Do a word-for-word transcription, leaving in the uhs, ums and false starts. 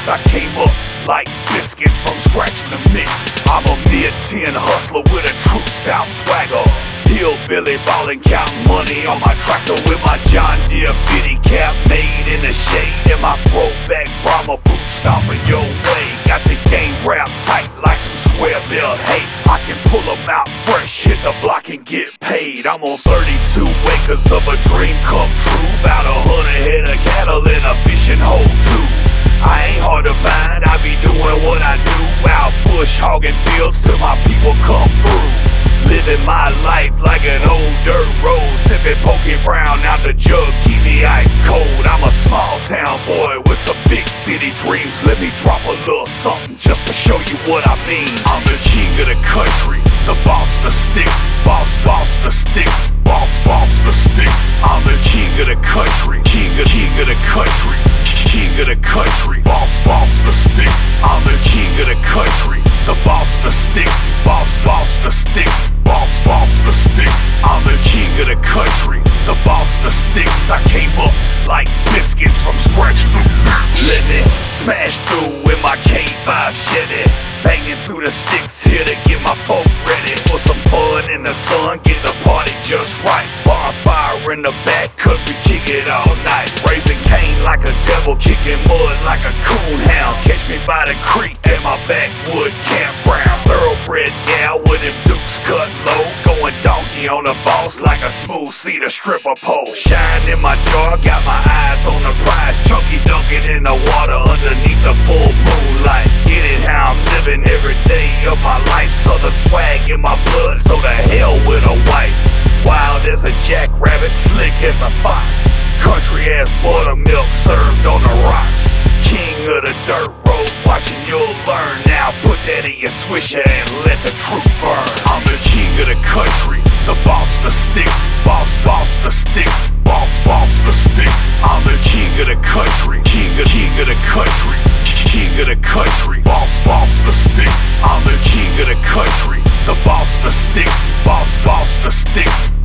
sticks. I came up like biscuits from scratching the mix. I'm a mid ten hustler with a true South swagger. Hillbilly ballin', counting money on my tractor with my John Deere fitty cap made in the shade, and my throwback Brahma boots stomping your way. Got the game wrapped tight like some square bill. Hey, I can pull them out fresh, hit the block and get paid. I'm on thirty-two acres of a dream come true, about a hundred head of cattle in a fishing hole too. I ain't hard to find, I be doing what I do, out bush hogging fields till my people come through. Living my life like an old dirt road, sipping Poké Brown out the jug, keep me ice cold. I'm a small town boy with some big city dreams. Let me drop a little something just to show you what I mean. I'm the king of the country, the boss of the sticks, boss, boss of the sticks, boss, boss of the sticks. I'm the king of the country, king of, king of the country, king of the country, boss, boss of the sticks. I'm the king of the country, the boss of the sticks, boss, boss of the sticks, boss, boss of the sticks. I'm the king of the country, the boss of the sticks. I came up like biscuits from scratch. Let me smash through in my K five Chevy, banging through the sticks here to get my boat ready for some fun in the sun, get the party just right. Bonfire in the back cause we kick it all night, raising Cain like a devil, kicking mud like a coon hound. Catch me by the creek at my backwoods campground, thoroughbred gal with them dukes cut low, going donkey on the boss like a smooth cedar stripper pole. Shine in my jar, got my eyes on the prize, chunky dunking in the water underneath the full moonlight. Get it how I'm living every day of my life, southern swag in my blood, so to hell with a wife. Wild as a jackrabbit, slick as a fox, country ass buttermilk served on the rocks. King of the dirt roads, watching you'll learn. Now put that in your swisher and let the truth burn. I'm the king of the country, the boss of the sticks, boss, boss of the sticks, boss, boss of the sticks. I'm the king of the country, king of, king of the country, king of the country, boss, boss of the sticks. I'm the king of the country, the boss of the sticks, boss, boss of the sticks,